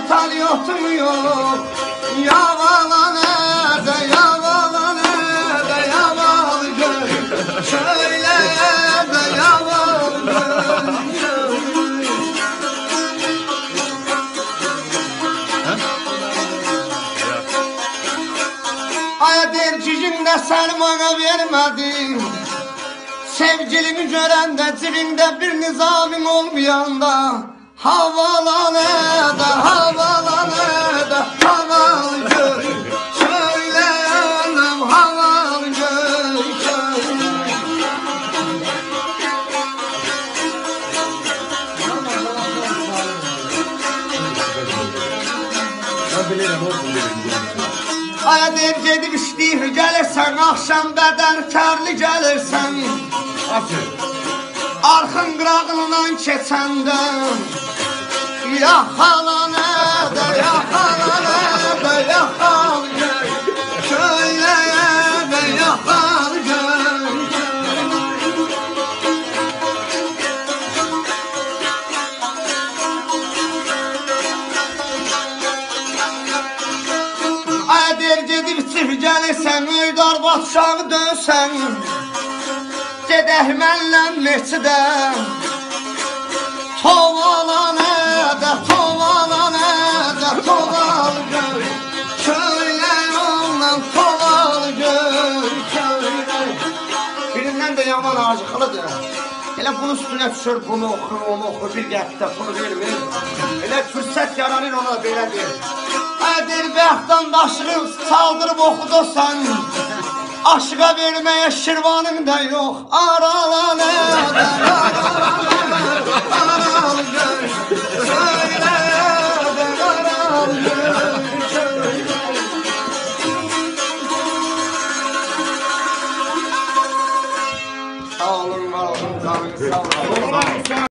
tutan yokmuyor. Yavala nerede, yavala nerede, yaval göl. Şöyle de yaval göl. Aya dercicin de sen bana vermedin. Sevgilini görende cibinde bir nizamin olmayanda. Havala nerede, havala nerede, haval göl. Şöyle yanım haval göl. Aya der gedib işleyir gelirsen, akşam beden terli gelirsen. Arxın qırağından keçəndə. Ya hala nerede, ya hala nerede, ya hal göl. Şöyle de ya hal göl. Aya der gedib çıx gəlirsən, Öydar batşağı dönsən. Gedək mənlə meçidə. Tovala nədə, tovala nədə, toval göl. Şöyle ondan toval göl, şöyle. Birindən də yaman acıqlıdır. Elə bunun üstünə düşür, bunu oxur, onu oxur, bir qəpdə bunu vermir. Elə fürsət yaranır ona belə deyir. Ədir bəxtdan daşırır, çaldırıb oxudusan. Aşıqa verməyə şirvanın da yox. Arala nədə, arala nədə, aral göl. Şöyle də aral göl, şöyle. Sağ olun, var olun, canım, sağ olun.